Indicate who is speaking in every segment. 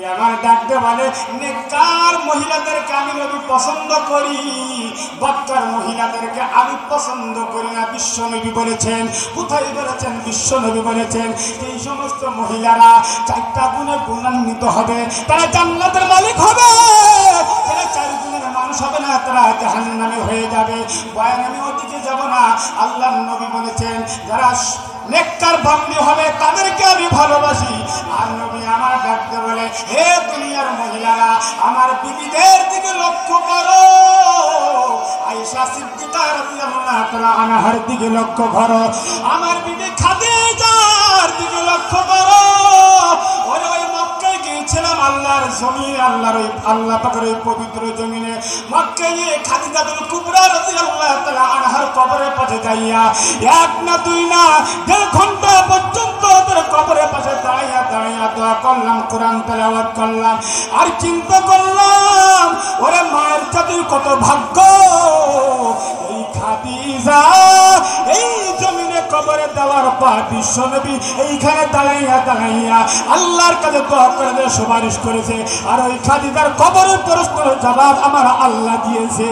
Speaker 1: আমার ডাকতে বলে নেককার মহিলাদেরকে আমি নবী পছন্দ করি, বদকার মহিলাদেরকে আমি পছন্দ করি না। বিশ্ব নবী বলেছেন। কোথায় বলেছেন? বিশ্ব নবী বলেছেন এই সমস্ত মহিলারা 4টা গুণে গুণান্বিত হবে, তারা জান্নাতের মালিক হবে। এরা 4 গুণের মানুষ হবে না, তারা জাহান্নামী হয়ে যাবে। বয়ান আমি ওদিকে যাব না। আল্লাহর নবী বলেছেন যারা নেককার বান্দি হবে তাদেরকে আমি ভালোবাসি। আর নবী আমার ডাকতে বলে হে দুনিয়ার মহিলারা, আমার বিবিদের দিকে লক্ষ্য করো। আয়েশা সিদ্দিকা রাদিয়াল্লাহু তাআলা আনহার দিকে লক্ষ্য করো, আমার বিবি খাদিজার দিকে লক্ষ্য করো। ওই মক্কায় গিয়েছিলাম আল্লাহর জমিনে, আল্লাহ পাকের ওই পবিত্র জমিনে মক্কায় গিয়ে খাদিজাতুল কুবরা রাদিয়াল্লাহু তাআলা আনহার কবরের পাশে যাইয়া 1 না 2 না 1.5 ঘন্টা পর্যন্ত ওদের কবরের পাশে দাঁড়াইয়া দোয়া করলাম, কোরআন তেলাওয়াত করলাম। আর চিন্তা করলাম ওরে মায়ের জাতির কত ভাগ্য, এই খাদিজা এই জমিনে কবরে দেওয়ার পর বিশ্বনবী এইখানে দাঁড়াইয়া আল্লাহর কাছে দোয়া করে সুপারিশ করেছে। আর ওই খাদিজার কবরের প্রশ্নের জবাব আমার আল্লাহ দিয়েছে।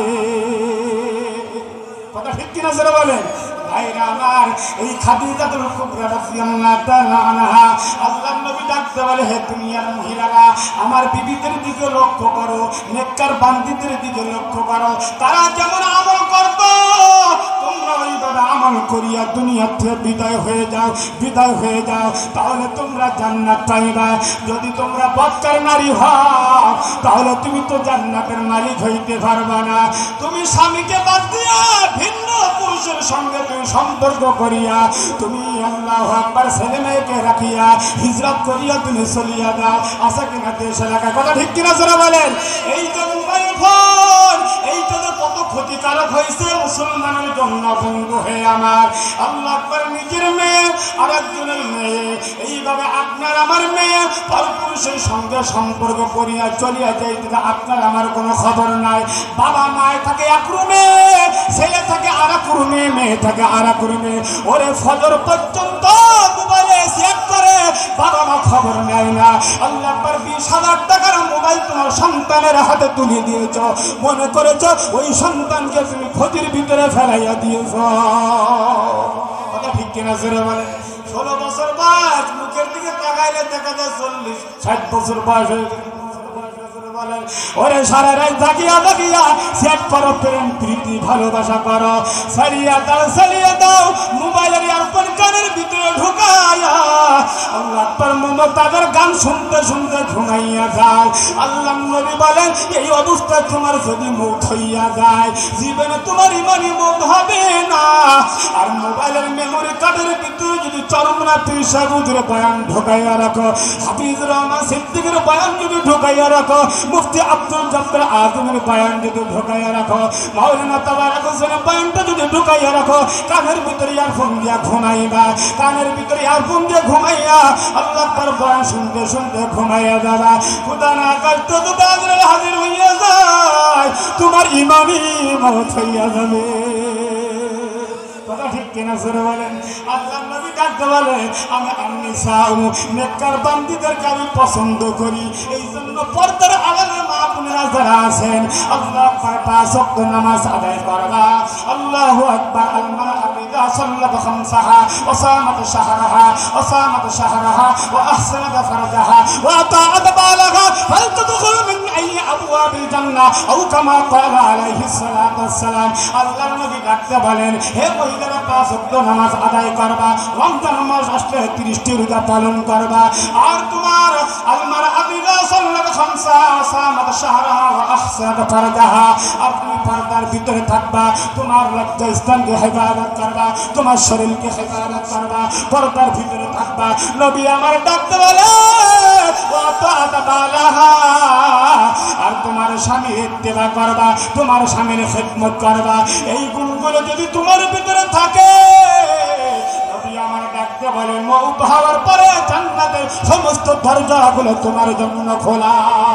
Speaker 1: কথা ঠিক কিনা সেটা বলেন ভাইরা আমার? এই খাদিজাতুল কুবরা রাদিয়াল্লাহু তাআলা আনহা আল্লাহর নবী ডাকতে বলে হে দুনিয়ার মহিলারা, আমার বিবিদের দিকে লক্ষ্য করো, নেককার বান্দীদের দিকে লক্ষ্য করো। তারা যেমন আমল করত তোমরা ওইভাবে আমল করিয়া দুনিয়া থেকে বিদায় হয়ে যাও, তাহলে তোমরা জান্নাত পাইবা। যদি তোমরা বদকার নারী হও তাহলে তুমি তো জান্নাতের মালিক হইতে পারবা না। তুমি স্বামীকে বাদ দিয়া ভিন্ন পুরুষের সঙ্গে সম্পর্ক করিয়া তুমি আল্লাহু আকবার ছেলে মেয়েকে রাখিয়া হিজরত করিয়া তুমি চলিয়া দাও। আশা কিনা দেশ এলাকায়? কথা ঠিক কিনা যারা বলেন? এই যে মোবাইল ফোন, এইটা যে কত ক্ষতিকারক হয়েছে মুসলমানের জন্য। বন্ধু হে আমার, আল্লাহ আকবার নিজের মেয়ে আর একজনের মেয়ে, এইভাবে আপনার আমার মেয়ে পরপুরুষের সঙ্গে সম্পর্ক করিয়া চলিয়া যাইতে আপনার আমার কোনো খবর নাই। বাবা মায় থাকে এক রুমে, ছেলে থাকে আর এক রুমে, মেয়ে থাকে আর এক রুমে। ওরে ফজর পর্যন্ত মোবাইলে চেক করে, বাবা মা খবর নেয় না। আল্লাহ আকবার 20,000 টাকার মোবাইল তোমার সন্তানের হাতে তুলে দিয়েছ, মনে করেছ ওই সন্তানকে তুমি ক্ষতির ভিতরে ফেলাইয়া দিয়েছ। কথা ঠিক কিনা জোরে বলে? 16 বছর বয়স, মুখের দিকে তাকাইলে দেখা যায় 40-60 বছর বয়স হয়ে গেছে। ওরে সারা রাত জাগিয়া সেট করো, প্রেম প্রীতি ভালোবাসা করো, চালিয়ে দাও মোবাইলের ইয়ারফোন কানের ভিতরে ঢুকাইয়া আল্লাহ আকবার মমতাদের গান শুনতে শুনতে ঘুমাইয়া যাও। আল্লাহ নবী বলেন এই অবস্থায় তোমার যদি মৌত হইয়া যায়, জীবনে তোমার ইমানি মৌত হবে না। আর মোবাইলের মেমোরি কার্ডের ভিতরে যদি চরমনা পীর সাহেবের বয়ান ঢুকাইয়া রাখো, হাফিজ রহমান সিদ্দিকের বয়ান যদি ঢুকাইয়া রাখো, মুফতি আব্দুল জব্বার আজমের বয়ান যদি ঢুকাইয়া রাখো, মাওলানা তাবারক হোসেনের বয়ানটা যদি ঢুকাইয়া রাখো, কানের ভিতরে ইয়ারফোন দিয়া ঘুমাইবা, কানের ভিতরে ইয়ারফোন দিয়ে ঘুমাইয়া আল্লাহ তার বয়ান শুনতে শুনতে ঘুমাইয়া যাবা। খুদা না করতে তো তাদের হাজির হইয়া যায়, তোমার ইমানি মত হইয়া যাবে। কথা ঠিক কিনা জোরে বলেন? আল্লাহর নবী ডাকতে বলে আমি চাও নেককার বান্দীদেরকে আমি পছন্দ করি। এই জন্য পর্দার আড়ালে মা বোনেরা যারা আছেন আল্লাহ আকবার 5 ওয়াক্ত নামাজ আদায় করবা। আল্লাহু আকবার। আল-মারআতু ইযা সাল্লাত খামসাহা ওয়া সামাত শাহরাহা ওয়া আহসানাত ফারজাহা ওয়া আতাআত বালাহা ফালতাদখুল মিন আইয়ি আবওয়াবিল জান্নাহ আও কামা ক্বালা আলাইহিস সালাতু ওয়াস সালাম। আল্লাহর নবী ডাকতে বলেন হে মহিলারা 5 ওয়াক্ত নামাজ আদায় করবা, রমজান মাস আসলে 30টি রোজা পালন করবা। আর তোমার আল-মারআতু ইযা সাল্লাত খামসাহা ওয়া সামাত শাহরাহা ওয়া আহসানাত ফারজাহা, আপনি পর্দার ভিতরে থাকবা, তোমার লজ্জা স্থানকে হেফাজত করবা, তোমার শরীরকে হেফাজত করবা, পর্দার ভিতরে থাকবা। নবী আমার ডাকতে বলে আর তোমার স্বামী ইত্তেবা করবা, তোমার স্বামীর খেদমত করবা। এই গুণগুলো যদি তোমার ভিতরে থাকে, নবী আমার ডাকতে বলে মওত হওয়ার পরে জান্নাতের সমস্ত দরজাগুলো তোমার জন্য খোলা।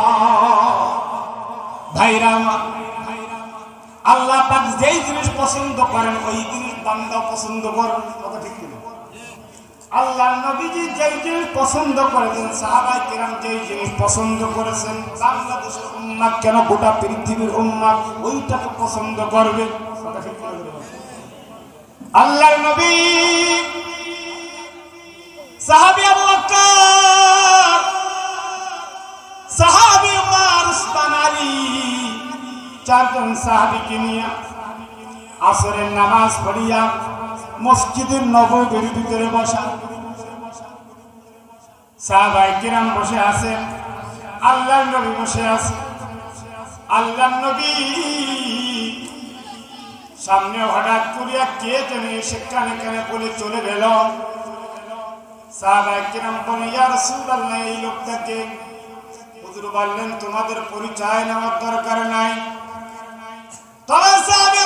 Speaker 1: ভাইরা আল্লাহ পাক যেই জিনিস পছন্দ করেন ওই জিনিস বান্দা পছন্দ করেন। কথা ঠিক কিনা? আল্লাহর নবীজি যেই জিনিস পছন্দ করেছেন, সাহাবায়ে কেরাম যেই জিনিস পছন্দ করেছেন, বাংলাদেশের উম্মাত কেন গোটা পৃথিবীর উম্মাত ওইটাকে পছন্দ করবে? আল্লাহর নবী সাহাবী আবু বকর, সাহাবী উমর, উসমান, আলী, চারজন সাহাবীকে নিয়ে আসরের নামাজ পড়িয়া মসজিদের নববীর ভিতরে বসা। সাহাবায়ে কেরাম বসে আছেন, আল্লাহর নবী বসে আছেন। আল্লাহর নবী সামনে হঠাৎ করিয়া কে যেন এসে কানে কানে বলে চলে গেল। সাহাবায়ে কেরাম বলেন, ইয়া রাসূলুল্লাহ, এই লোকটাকে। হুজুর বললেন, তোমাদের পরিচয় নেওয়ার দরকার নাই। তবে সাহাবী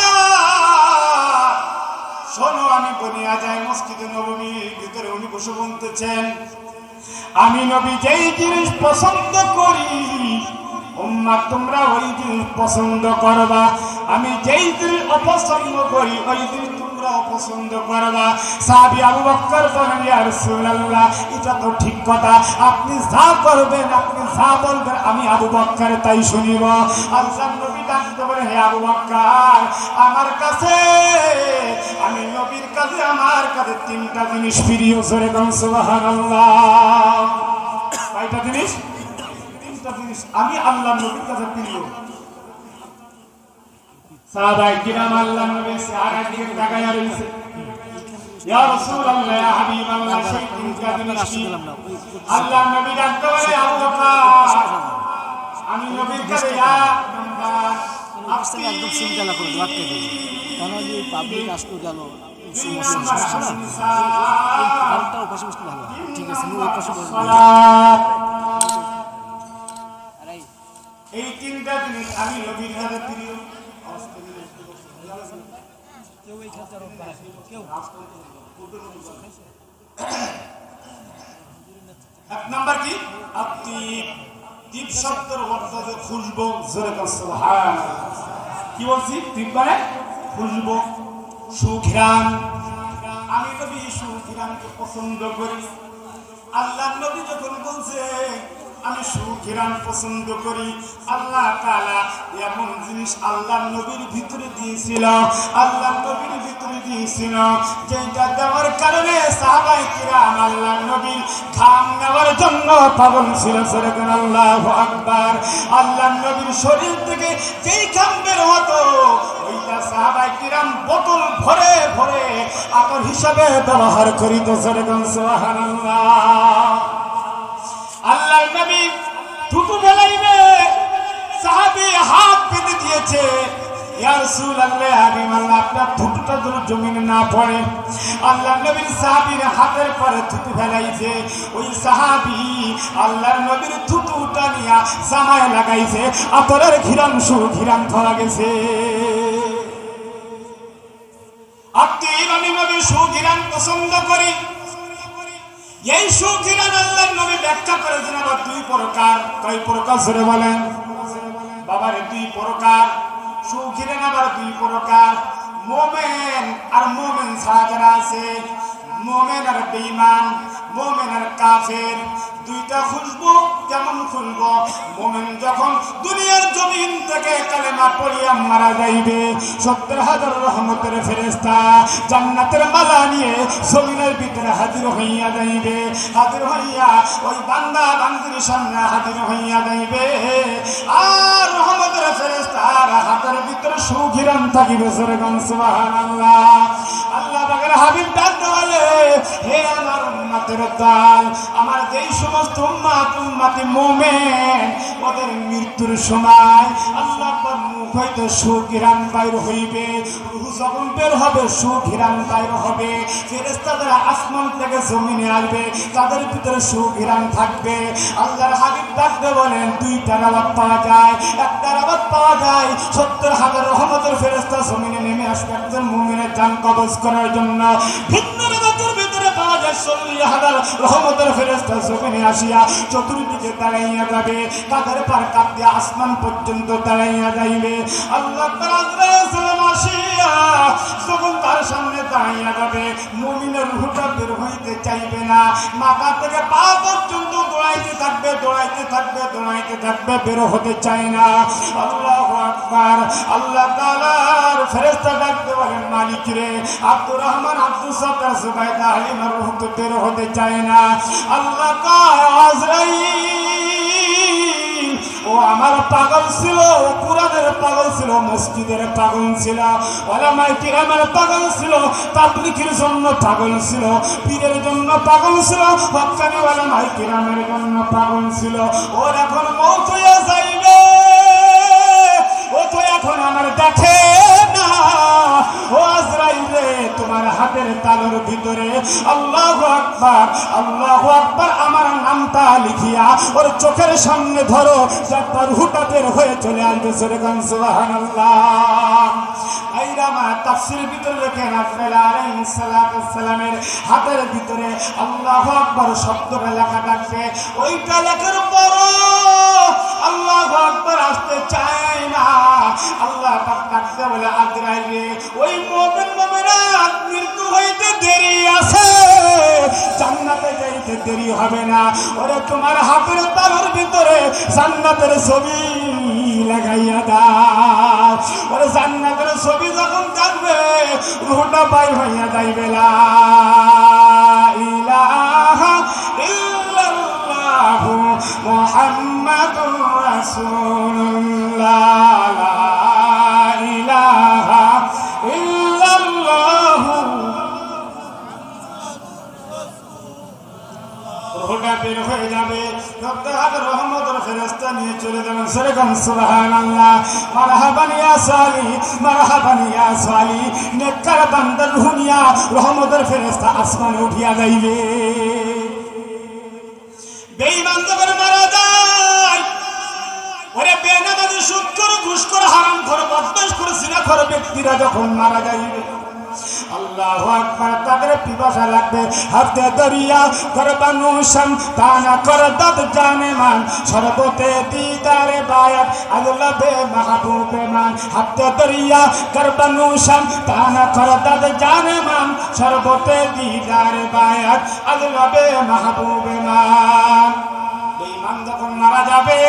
Speaker 1: শোনো, আমি বনিয়া যাই মসজিদে নববীর ভিতরে উনি বসে বলতেছেন, আমি নবী যেই জিনিস পছন্দ করি উম্মাত তোমরা ওই জিনিস পছন্দ করবা, আমি যেই জিনিস অপছন্দ করি ওই জিনিস তোমরা অপছন্দ করবা। সাহাবী আবু বকর বলেন, ইয়া রাসূলুল্লাহ, এটা তো ঠিক কথা, আপনি যা করবেন, আপনি যা বলবেন আমি আবু বকর তাই শুনিব। আল্লাহর নবী ডাকতে বলেন, হে আবু বকর, আমার কাছে, আমি নবীর কাছে, আমার কাছে তিনটা জিনিস প্রিয়। জোরে বলুন সুবহানাল্লাহ। কয়টা জিনিস? তিনটা জিনিস আমি আল্লাহর নবীর কাছে প্রিয়। সাহাবায়ে কিরাম আল্লাহর নবীর চেহারার দিকে তাকায়া রইছে। ইয়া রাসূলুল্লাহ, ইয়া হাবিবাল্লাহ, সেই তিনটা জিনিস কি? আল্লাহর নবী ডাকতে বলে, আবু বকর, আমি নবীর কাছে এক নাম্বার আপনি
Speaker 2: একদম সিঙ্গেল করে রাখতে দিই, কারণ যে পাবলিক আসতে গেল সমস্যা আরেকটা পাশে বসতে ভালো। ঠিক আছে, আমি ওই পাশে বসবো।
Speaker 1: এই তিনটা জিনিস আমি নবীর কাছে প্রিয়। এক নাম্বার কি? আপনি তিব শব্দের অর্থ হচ্ছে খুশবু। জোরে বলুন সুবহানাল্লাহ। কি বলছি? তিব মানে খুশবু, সুঘ্রাণ। আমি নবী সুঘ্রাণকে পছন্দ করি। আল্লাহর নবী যখন বলছে আমি সুঘ্রাণ পছন্দ করি, আল্লাহ তাআলা এমন জিনিস আল্লাহর নবীর ভিতরে দিয়েছিল, আল্লাহর নবীর ভিতরে দিয়েছিল, যেটা দেওয়ার কারণে সাহাবায়ে কিরাম আল্লাহর নবীর ঘাম নেওয়ার জন্য পাগল ছিল। সুবহানাল্লাহ, আল্লাহু আকবার। আল্লাহর নবীর শরীর থেকে যেই ঘাম বের হতো ওইটা সাহাবায়ে কিরাম বোতল ভরে ভরে আতর হিসাবে ব্যবহার করিত। সুবহানাল্লাহ। আল্লাহর নবী থুতু ফেলাইবে, সাহাবী হাত পেতে দিয়েছে, ইয়া রাসূলুল্লাহ, হাবিবাল্লাহ, আপনার থুতুটা যেন জমিনে না পড়ে। আল্লাহর নবীর সাহাবীর হাতের পরে থুতু ফেলাইছে, ওই সাহাবী আল্লাহর নবীর থুতুটা নিয়া জামায় লাগাইছে, আতরের ঘিরান সুঘিরান ধরা গেছে। আপনি আমি নবীর সুঘিরান পছন্দ করি। এই সুঘিরান আল্লাহর নবী ব্যাখ্যা করেছেন আবার দুই প্রকার। কয় প্রকার? জোরে বলেন বাবারে, দুই প্রকার। সুঘিরান আবার দুই প্রকার। মুমিন আর মুমিন ছাড়া যারা আছে, মুমিন আর বেঈমান, মুমিন আর কাফের, দুইটা খুশবু। কেমন খুশবু? মুমিন যখন দুনিয়ার জমিন থেকে কালেমা পড়িয়া মারা যাইবে, ৭০,০০০ রহমতের ফেরেশতা জান্নাতের মালা নিয়ে জমিনের ভিতরে হাজির হইয়া যাইবে। হাজির হইয়া ওই বান্দা বান্দির সামনে হাজির হইয়া যাইবে, আর রহমতের ফেরেশতার হাতের ভিতরে সুঘিরান থাকিবে। সুবহানাল্লাহ। আল্লাহ পাকের হাবিব ডাকতে বলে, হে আমার উম্মতের দল, আমার যেই সমস্ত উম্মতি মুমিন, ওদের মৃত্যুর সময় আল্লাহ পাক মুখ হইতে সুঘিরান বাইর হইবে, রূহ যখন বের হবে সুঘিরান বাইর হবে, ফেরেশতারা আসমান থেকে জমিনে আসবে, তাদের ভিতরে সুঘিরান থাকবে। আল্লাহর হাবিব ডাকতে বলেন, দুইটা আওয়াজ পাওয়া যায়। একটা আওয়াজ পাওয়া যায় ৭০,০০০ রহমতের ফেরেশতা জমিনে নেমে আসবে একজন মুমিনের জান কবজ করার জন্য। ভিন্ন আওয়াজের ভিতরে পাওয়া যায় 40,000 রহমতের ফেরেশতা জমিনে আসিয়া চতুর্দিকে দাঁড়াইয়া যাবে, কাঁধের পার কাঁধে আসমান পর্যন্ত দাঁড়াইয়া যাইবে। আল্লাহ আকবার। আজরাইল সালাম আসিয়া যখন তার সামনে দাঁড়াইয়া যাবে, মুমিনের রূহটা বের হইতে চাইবে না, মাথা থেকে পা পর্যন্ত দৌড়াইতে থাকবে, দৌড়াইতে থাকবে, দৌড়াইতে থাকবে, বের হতে চায় না। আল্লাহু আকবার। আল্লাহ তাআলার ফেরেশতা ডাকতে বলেন, মালিক রে, আব্দুর রহমান, আব্দুল সত্তার, সুবাইদা, হালিমার রূহ তো বের হতে চায় না। আল্লাহ কয়, আজরাইল, ও আমার পাগল ছিল, ও কুরআনের পাগল ছিল, মসজিদের পাগল ছিল, ওলামায়ে কিরামের পাগল ছিল, তাবলীগের জন্য পাগল ছিল, পীরের জন্য পাগল ছিল, হক্কানি ওলামায়ে কিরামের জন্য পাগল ছিল। ওর এখন মওত হয়ে যাইবে, ও তো এখন আমার দেখে না। ও আজরাইল রে, তোমার হাতের তালুর ভিতরে আল্লাহু আকবার, আল্লাহু আকবার আমার নামটা লিখিয়া ওর চোখের সামনে ধরো, যাতে রূহটা বের হয়ে চলে আসবে। সুবহানাল্লাহ। আইরামা তাফসীরের ভিতরে লেখেন, আজরাইল আলাইহিস সালামের হাতের ভিতরে আল্লাহু আকবার শব্দটা লেখা থাকবে। ওইটা লেখার পর আল্লাহু আকবার আসতে চায় না। আল্লাহ পাক ডাকতে বলে, আজরাইল রে, ওই মুমিন মুমিনা মৃত্যু হইতে দেরি আছে, জান্নাতে যাইতে দেরি হবে না। ওরে তোমার হাতের তালুর ভিতরে জান্নাতের ছবি লাগাইয়া দাও। ওরে জান্নাতের ছবি যখন থাকবে, রূহটা বাইর হইয়া যাইবে। লা ইলাহা ইল্লাল্লাহু মুহাম্মাদুর রাসূলুল্লাহ, লা ইলাহা ইল্লাল্লাহু। রূহটা বের হয়ে যাবে, রহমতের ফেরেশতা নিয়ে চলে যাবেন। সেরকম সুবহানাল্লাহ। মারহাবান ইয়া সালি, মারহাবান ইয়া সালি। নেককার বান্দার রূহ নিয়া রহমতের ফেরেশতা আসমানে উঠিয়া যাইবে। বেঈমান যখন মারা যায়, ওরে বেনামাজি, সুদখোর, ঘুষখোর, হারামখোর, বদমাশখোর, জিনাখোর ব্যক্তিরা যখন মারা যাইবে, আল্লাহু আকবার, তাদের পিপাসা লাগবে। হাতে দরিয়া করবানুশম তানা কর দদ জানে মান, শরবতে দিদারে বায়াত আল্লাহ বে মাহবুবে মান। হাতে দরিয়া করবানুশম তানা কর দদ জানে মান, শরবতে দিদারে বায়াত আল্লাহ বে মাহবুবে মান। বেঈমান যখন মারা যাবে,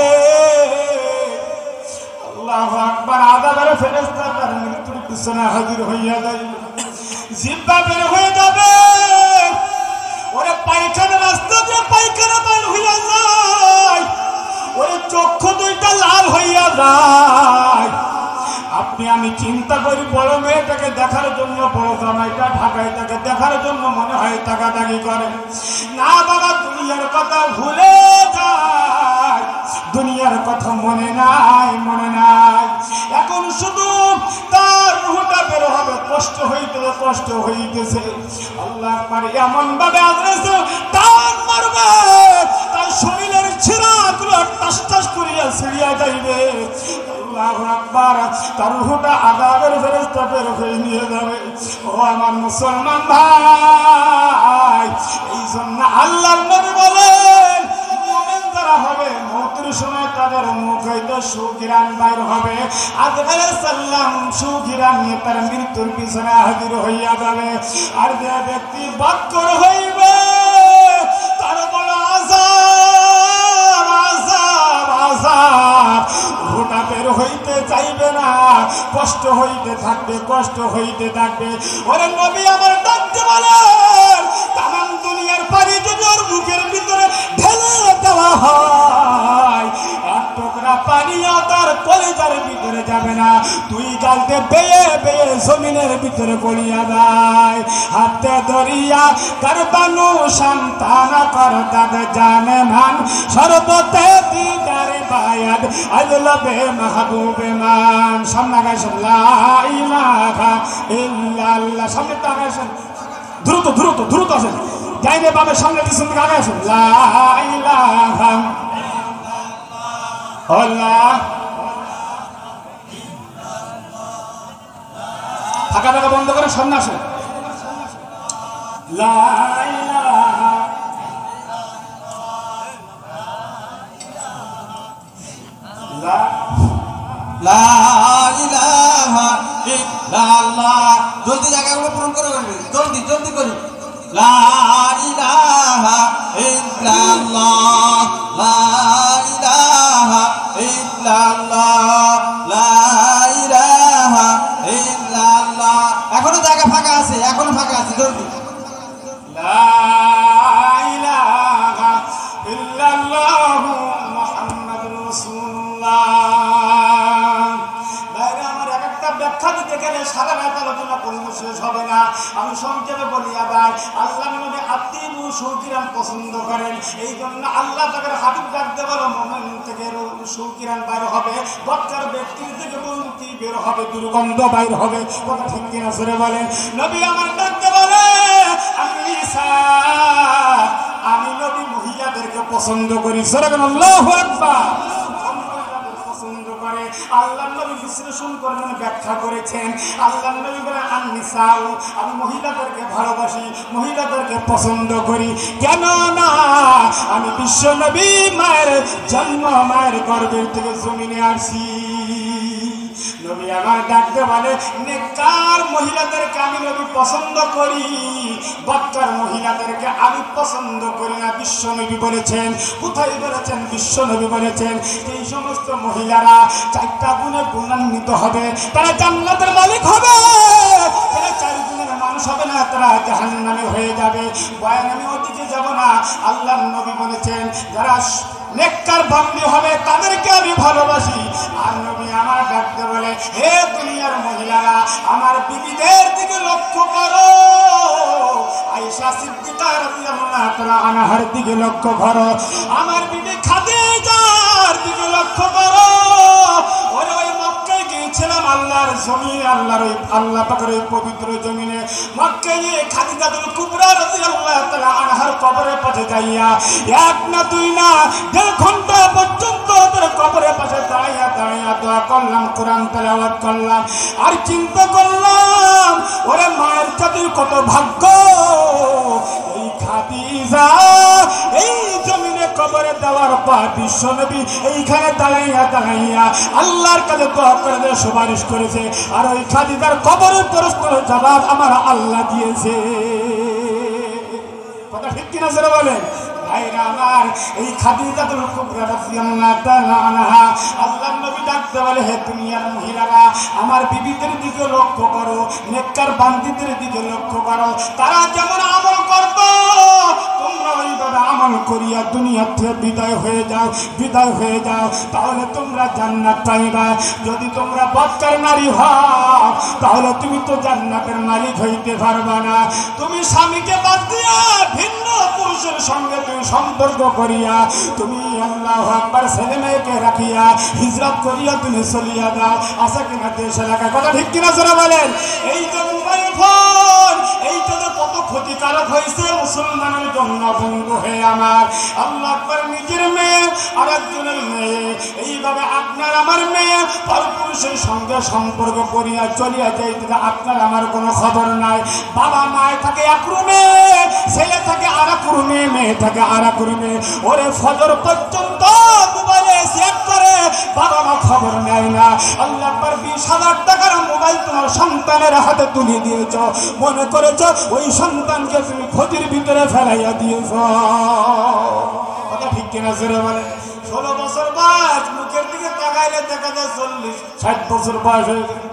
Speaker 1: আল্লাহু আকবার, আযাবের ফেরেশতা তার মৃত্যুর পিছনে হাজির হইয়া যাইবে। জিহ্বা বের হয়ে যাবে, ওরে পায়খানা রাস্তা দিয়ে পায়খানা বের হইয়া যায়, ওরে চক্ষু দুইটা লাল হইয়া যায়। আপনি আমি চিন্তা করি, বড় মেয়েটাকে দেখার জন্য, বড় জামাইটা ঢাকায় তাকে দেখার জন্য মনে হয় তাকাতাকি করে। না বাবা, দুনিয়ার কথা ভুলে যায়, দুনিয়ার কথা মনে নাই, মনে নাই। এখন শুধু তার রূহটা বের হবে, কষ্ট হইতেছে, কষ্ট হইতেছে। আল্লাহ পারে এমন ভাবে আজরাইল টান মারবে, তার শরীরের ছিড়াগুলো টাস টাস করিয়া ছিড়িয়া যাইবে। আল্লাহু আকবার, তার রূহটা আযাবের ফেরেশতা বের হয়ে নিয়ে যাবে। ও আমার মুসলমান ভাই, এই জন্য আল্লাহর নবী বলেন, মুমিন যারা হবে মওতের সময় তাদের মুখ হইতে সুঘ্রাণ বাইর হবে। আজরাইল সাল্লাম সুঘ্রাণ নিয়ে তার মৃত্যুর পিছনে হাজির হইয়া যাবে। আর যে ব্যক্তি বদকর হইবে, তার বড় আযাব, আযাব, আযাব। রূহটা বের হইতে চাইবে না, কষ্ট হইতে থাকবে, কষ্ট হইতে থাকবে। ওরে নবী আমার ডাকতে বলেন, তামাম দুনিয়ার পানি যদি ওর মুখের ভিতরে ঢেলে দেওয়া হয়, এক টুকরা পানিও তার কলিজার ভিতরে যাবে না, দুই গালতে বেয়ে বেয়ে জমিনের ভিতরে পড়িয়া যায়। হাতে দরিয়া করবানু সন্তানা কর দাদ জানে মান, সর্বতে দিদারে বায়াত আল্লাহ বে মাহবুবে মান। সামনে গাইছেন লা ইলাহা ইল্লাল্লাহ, সামনে তাকাইছেন, দ্রুত দ্রুত দ্রুত আসেন, যাইবে পাবে, সামনে পিছন থেকে আগে আসেন। লা ইলাহা আল্লাহ, ফাঁকা ফাঁকা বন্ধ করে সামনে আসেন। লা ইলাহা
Speaker 2: লা ইলাহা ইল্লাল্লাহ। জলদি জায়গাগুলো পূরণ করে বলবি, জলদি জলদি করি। লা ইলাহা ইল্লাল্লাহ, লা ইলাহা ইল্লাল্লাহ, লা ইলাহা ইল্লাল্লাহ। এখনো জায়গা ফাঁকা আছে, এখনো ফাঁকা আছে, জলদি।
Speaker 1: লা ইলাহা ইল্লাল্লাহু মুহাম্মাদুর রাসূলুল্লাহ। বাইরে আমার একটা ব্যাখ্যা দিতে গেলে সারা রাত আলোচনা করলে শেষ হবে না। আমি সংক্ষেপে বলি আবার, আল্লাহ নবী আত্মীয় সৌকিরান পছন্দ করেন, এই জন্য আল্লাহ তাদের হাবিব ডাকতে বলো মুমিন থেকে সৌকিরান বাইর হবে, বক্কার ব্যক্তির থেকে বন্তি বের হবে, দুর্গন্ধ বাইর হবে। কথা ঠিক কিনা সরে বলেন? নবী আমার ডাকতে বলে আমি নবী মহিলাদেরকে পছন্দ করি। সরকার আল্লাহু আকবার। পছন্দ করে আল্লাহ নবী বিশ্লেষণ করে ব্যাখ্যা করেছেন। আল্লাহ নবী বলেন আন-নিসাউ, আমি মহিলাদেরকে ভালোবাসি, মহিলাদেরকে পছন্দ করি। কেন না আমি বিশ্ব নবী মায়ের জন্ম মায়ের গর্ভের থেকে জমিনে আসি। নবী আমার ডাকতে বলে নেককার মহিলাদেরকে আমি নবী পছন্দ করি, বক্কার মহিলাদেরকে আমি পছন্দ করি না। বিশ্ব নবী বলেছেন, কোথায় বলেছেন? বিশ্ব নবী বলেছেন এই সমস্ত মহিলারা চারটা গুণে গুণান্বিত হবে, তারা জান্নাতের মালিক হবে। তারা চার গুণের মানুষ হবে না, তারা জাহান্নামে হয়ে যাবে। বয়ান আমি ওদিকে যাব না। আল্লাহর নবী বলেছেন যারা নেককার বান্দি হবে তাদেরকে আমি ভালোবাসি। আর নবী আমার ডাকতে বলে হে দুনিয়ার মহিলারা, আমার বিবিদের দিকে লক্ষ্য করো। আয়েশা সিদ্দিকা রাদিয়াল্লাহু তাআলা আনহার দিকে লক্ষ্য করো, আমার বিবি খাদিজার দিকে লক্ষ্য করো। ওরে ওই মক্কায় গিয়েছিলাম আল্লাহর জমিনে, আল্লাহ পাকের ওই পবিত্র জমিনে মক্কায় গিয়ে খাদিজাতুল কুবরা রাদিয়াল্লাহু তাআলা আনহার কবরের পাশে যাইয়া এক না দুই না 1.5 ঘন্টা পর্যন্ত ওদের কবরের পাশে দাঁড়াইয়া দাঁড়াইয়া দোয়া করলাম, কোরআন তেলাওয়াত করলাম। আর চিন্তা করলাম ওরে মায়ের জাতির কত ভাগ্য, এই খাদিজা এই জমিনে কবরে দেওয়ার পর বিশ্ব নবী এইখানে দাঁড়াইয়া দাঁড়াইয়া আল্লাহর কাছে দোয়া করে সুপারিশ করেছে। আর ওই খাদিজার কবরের প্রশ্নের জবাব আমার আল্লাহ দিয়েছে। কথা ঠিক কিনা সেটা বলেন? ভাইরা আমার, এই খাদিজাতুল কুবরা রাদিয়াল্লাহু তাআলা আনহা আল্লাহর নবী ডাকতে বলে হে দুনিয়ার মহিলারা, আমার বিবিদের দিকে লক্ষ্য করো, নেককার বান্দীদের দিকে লক্ষ্য করো। তারা যেমন আমল করত তোমরা ওইভাবে আমল করিয়া দুনিয়া থেকে বিদায় হয়ে যাও, তাহলে তোমরা জান্নাত পাইবা। যদি তোমরা বক্কার নারী হও তাহলে তুমি তো জান্নাতের মালিক হইতে পারবা না। তুমি স্বামীকে বাদ দিয়া ভিন্ন পুরুষের সঙ্গে সম্পর্ক করিয়া তুমি আল্লাহু আকবার ছেলে মেয়েকে রাখিয়া হিজরত করিয়া তুমি চলিয়া যাও। আশা কিনা দেশ এলাকায়? কথা ঠিক কিনা যারা বলেন? এই যে মোবাইল ফোন, এইটা যে কত ক্ষতিকারক হয়েছে মুসলমানের জন্য। বন্ধু হে আমার, আল্লাহ আকবার নিজের মেয়ে আর একজনের মেয়ে, এইভাবে আপনার আমার মেয়ে পরপুরুষের সঙ্গে সম্পর্ক করিয়া চলিয়া যাইতে আপনার আমার কোনো খবর নাই। বাবা মায় থাকে এক রুমে, ছেলে থাকে আর এক রুমে, মেয়ে থাকে আর এক রুমে। ওরে ফজর পর্যন্ত মোবাইলে চেক করে, বাবা মা খবর নেয় না। আল্লাহ আকবার 20,000 টাকার মোবাইল তোমার সন্তানের হাতে তুলে দিয়েছ, মনে করেছ ওই সন্তানকে তুমি ক্ষতির ভিতরে ফেলাইয়া দিয়েছ। কথা ঠিক কিনা জোরে বলে? 16 বছর বয়স, মুখের দিকে তাকাইলে দেখা যায় 40-60 বছর বয়স হয়ে গেছে।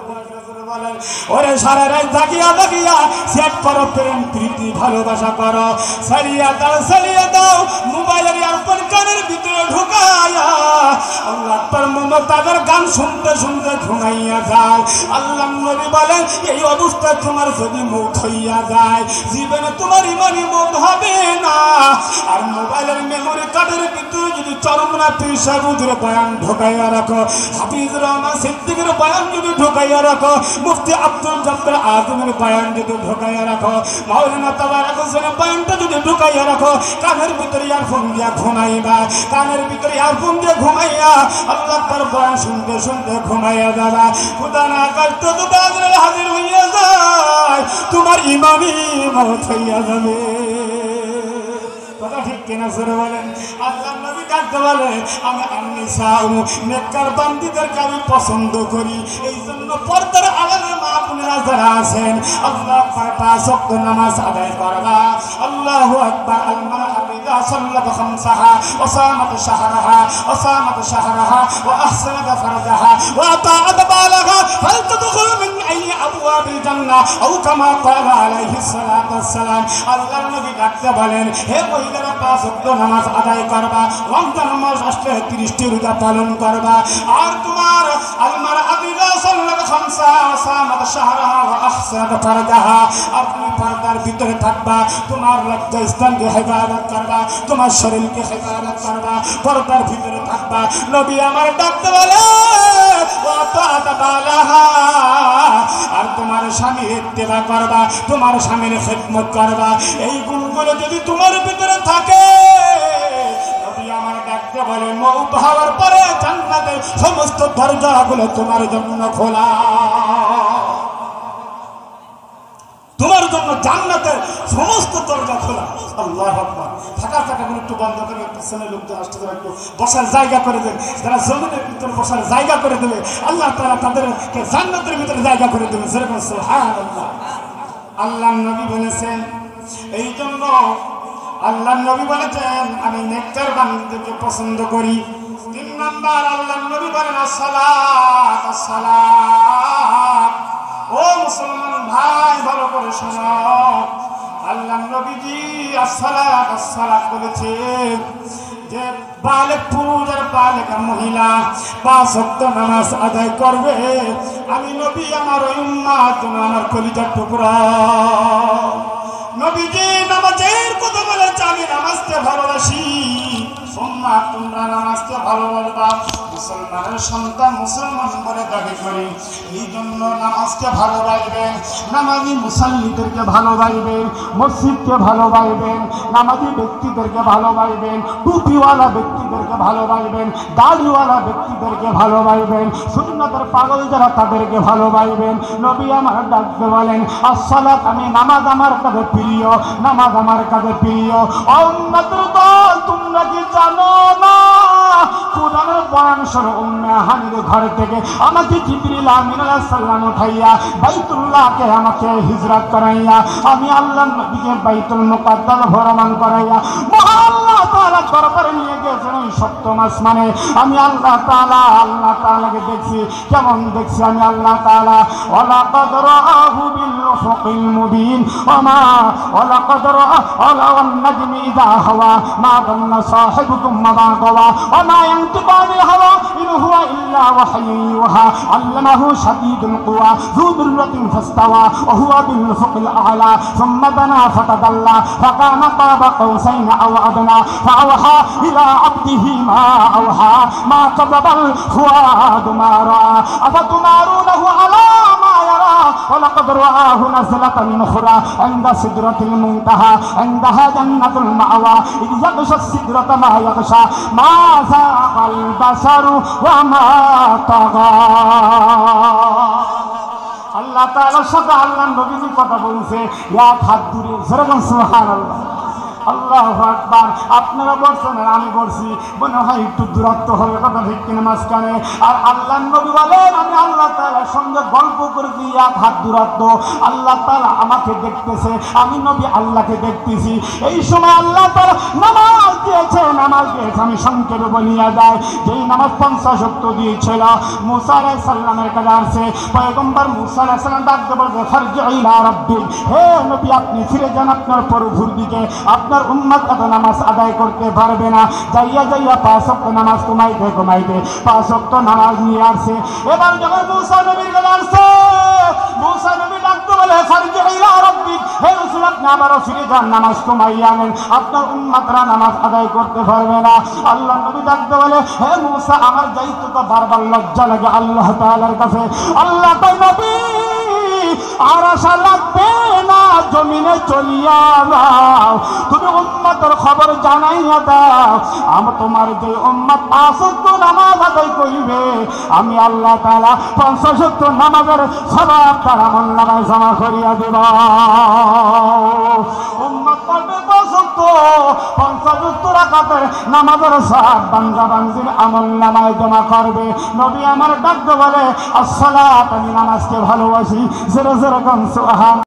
Speaker 1: ওরে সারা রাত জাগিয়া জাগিয়া সেট করো, প্রেম প্রীতি ভালোবাসা করো, ছাড়িয়া দাও মোবাইলের ইয়ারফোন কানের ভিতরে ঢুকাইয়া আল্লাহ আকবার তাদের গান শুনতে শুনতে ঘুমাইয়া যাও। আল্লাহ নবী বলেন এই অবস্থায় তোমার যদি মৌত হইয়া যায়, জীবনে তোমার ইমানি মৌত হবে না। আর মোবাইলের মেমোরি কার্ডের ভিতরে যদি চরমনা পীর সাহেবের বয়ান ঢুকাইয়া রাখো, হাফিজ রহমান সিদ্দিকের বয়ান যদি ঢুকাইয়া রাখো, মুফতি আব্দুল জব্বার আজমের বয়ান যদি ঢুকাইয়া রাখো, মাওলানা তাবারক হোসেনের বয়ানটা যদি ঢুকাইয়া রাখো, কানের ভিতরে ইয়ারফোন দিয়া ঘুমাইবা, কানের ভিতরে ইয়ারফোন দিয়ে ঘুমাইয়া আল্লাহ তার বয়ান শুনতে শুনতে ঘুমাইয়া যাবা। খোদা না করতে তো বাজারে হাজির হইয়া যায়, তোমার ইমানই মওত হইয়া যাবে। কথা ঠিক কিনা জোরে বলেন। আল্লাহর নবী ডাকতে বলে আমি আন-নিসাউ নেককার বান্দীদেরকে আমি পছন্দ করি, এই জন্য পর্দার আড়ালের মা বোনেরা যারা আছেন আল্লাহ পাক পাঁচ ওয়াক্ত নামাজ আদায় করবা। আল্লাহু আকবার। আল-মারআতু ইযা সাল্লাত খামসাহা ওয়া সামাত শাহরাহা ওয়া আহসানাত ফারজাহা ওয়া আতাআত বালাহা ফালতাদখুল মিন আইয়ি আবওয়াবিল জান্নাহ আও কামা ক্বালা আলাইহিস সালাতু ওয়াস সালাম। আল্লাহর নবী ডাকতে বলেন হে মহিলারা পাঁচ ওয়াক্ত নামাজ আদায় করবা, রমজান মাস আসলে 30টি রোজা পালন করবা। আর তোমার আল-মারআতু ইযা সাল্লাত খামসাহা ওয়া সামাত শাহরাহা ওয়া আহসানাত ফারজাহা, আপনি পর্দার ভিতরে থাকবা, তোমার লজ্জা স্থানকে হেফাজত করবা, তোমার শরীরকে হেফাজত করবা, পর্দার ভিতরে থাকবা। নবী আমার ডাকতে বলে ওয়া তাআত বালাহা, আর তোমার স্বামীর ইত্তেবা করবা, তোমার স্বামীর খিদমত করবা। এই গুণগুলো যদি তোমার ভিতরে থাকে, নবী আমার ডাকতে বলে মওত হওয়ার পরে জান্নাতের সমস্ত দরজাগুলো তোমার জন্য খোলা, তোমার জন্য জান্নাতের সমস্ত দরজা খোলা। আল্লাহু আকবার। থাকার জায়গাগুলো একটু বন্ধ করে পিছনে লোকজন আসতে দেবে, একটু বসার জায়গা করে দেবে। যারা জমিনের ভিতরে বসার জায়গা করে দেবে আল্লাহ তাআলা তাদেরকে জান্নাতের ভিতরে জায়গা করে দেবে। যেরকম সুবহানাল্লাহ। আল্লাহর নবী বলেছেন, এই জন্য আল্লাহর নবী বলেছেন আমি নেককার বান্দীদেরকে পছন্দ করি। 3 নাম্বার আল্লাহর নবী বলেন আসসালাত আসসালাত। ও মুসলমান ভাই ভালো করে শোনো, আল্লাহর নবীজি আসসালাত আসসালাত বলেছেন যে বালেগ পুরুষ আর বালেগা মহিলা 5 ওয়াক্ত নামাজ আদায় করবে। আমি নবী আমার ওই উম্মত, আমার কলিজার টুকরা। নবীজি নামাজের কথা বলেছে, আমি নামাজকে ভালোবাসি, তোমরা নামাজকে ভালোবাসবা। মুসলমানের সন্তান মুসলমান বলে দাবি করি, এই জন্য নামাজকে ভালোবাসবেন, নামাজি মুসাল্লিদেরকে ভালোবাসবেন, মসজিদকে ভালোবাসবেন, নামাজি ব্যক্তিদেরকে ভালোবাসবেন, টুপিওয়ালা ব্যক্তিদেরকে ভালোবাসবেন, দাড়িওয়ালা ব্যক্তিদেরকে ভালোবাসবেন, সুন্নাতের পাগল যারা তাদেরকে ভালোবাসবেন। নবী আমার ডাকতে বলেন আসসালাত, আমি নামাজ আমার কাছে প্রিয়, নামাজ আমার কাছে প্রিয়। উম্মতের দল তোমরা কি জানো না, কোরআনের বয়ান শুনে উম্মে হানির ঘর থেকে আমাকে জিবরিল আমিন আলাইহিস সালাম উঠাইয়া বাইতুল্লাহকে আমাকে হিজরত করাইয়া আমি আল্লাহর নবীকে বাইতুল মুকাদ্দাস ভ্রমণ করাইয়া আল্লাহ তাআলা দরবারে নিয়ে গেছেন। ওই সপ্তম আসমানে আমি আল্লাহ তাআলাকে দেখছি। কেমন দেখছি আমি আল্লাহ তাআলা? ওয়ালাকাদ রাআহু বিল উফুকিল মুবিন ওয়ালাকাদ রাআহু ওয়ান-নাজমি ইযা হাওয়া মা দাল্লা সাহিবুকুম মা গাওয়া ওয়া মা ইয়ানতিকু আনিল হাওয়া ইন হুয়া ইল্লা ওয়াহয়ুন ইউহা আল্লামাহু শাদীদুল কুওয়া যু মিররাতিন ফাস্তাওয়া ওয়া হুয়া বিল উফুকিল আ'লা সুম্মা দানা ফাতাদাল্লা ফাকানা কাবা কাওসাইন আও আদনা ফাআওহা ইলা আবদিহি মা আওহা মা কাযাবাল ফুআদু মা রাআ আফাতুমারুনাহু আলা মা ইয়ারা ওয়ালাকাদ রাআহু নাযলাতান উখরা ইনদা সিদরাতিল মুনতাহা ইনদাহা জান্নাতুল মা'ওয়া ইয ইয়াগশা সিদরাতা মা ইয়াগশা মা যাগাল বাসারু ওয়া মা তাগা। আল্লাহ তাআলার সাথে আল্লাহর নবীজি কথা বলছে, এক হাত দূরে। যেরকম সুবহানাল্লাহ, আল্লাহু আকবার। আপনারা বলছেন আমি বলছি, মনে হয় একটু দূরত্ব হবে, কথা ঠিক কিনা মাঝখানে। আর আল্লাহর নবী বলেন আমি আল্লাহ তাআলার সঙ্গে গল্প করেছি, এক হাত দূরত্ব। আল্লাহ তাআলা আমাকে দেখতেছে, আমি নবী আল্লাহকে দেখতেছি। এই সময় আল্লাহ তাআলা নামাজ দিয়েছে। আমি সংক্ষেপে বলিয়া যায়, যেই নামাজ 50 ওয়াক্ত দিয়েছিল মুসা আলাইহিস সালামের কাছে আসছে। পয়গম্বর মুসা আলাইহিস সালাম ডাকতে বলছে ফারজি ইলা রাব্বিক, হে নবী আপনি ফিরে যান আপনার প্রভুর দিকে। আপনার উম্মত এত নামাজ আদায় করতে পারবে না। যাইয়া 5 ওয়াক্ত নামাজ ঘুমাইতে 5 ওয়াক্ত নামাজ নিয়ে আসছে। এবার যখন মুসা নবীর কাছে আসছে, মুসা নবী ডাকতে বলে ফারজি ইলা রাব্বিক, হে রাসূল আপনি আবারও ফিরে যান, নামাজ কমাইয়া আনেন, আপনার উম্মতরা নামাজ আদায় করতে পারবে না। আল্লাহ নবী ডাকতে বলে হে মুসা আমার যাইতে তো বারবার লজ্জা লাগে আল্লাহ তাআলার কাছে। আল্লাহ তাই নবী আর আশা লাগবে না, জমিনে চলিয়া যাও, তুমি উম্মত উম্মতের খবর জানাইয়া দাও, আমি তোমার যে উম্মত 5 ওয়াক্ত নামাজ আদায় করিবে, আমি আল্লাহ তাআলা 50 ওয়াক্ত নামাজের সওয়াব তার আমলনামায় জমা করিয়া দেব। উম্মত পড়বে 5 ওয়াক্ত, 50 ওয়াক্ত রাকাতের নামাজের সওয়াব বান্দা বান্দির আমলনামায় জমা করবে। নবী আমার ডাক বলে, আসসালাত, আমি নামাজকে ভালোবাসি। জোরে জোরে গান সুবহান।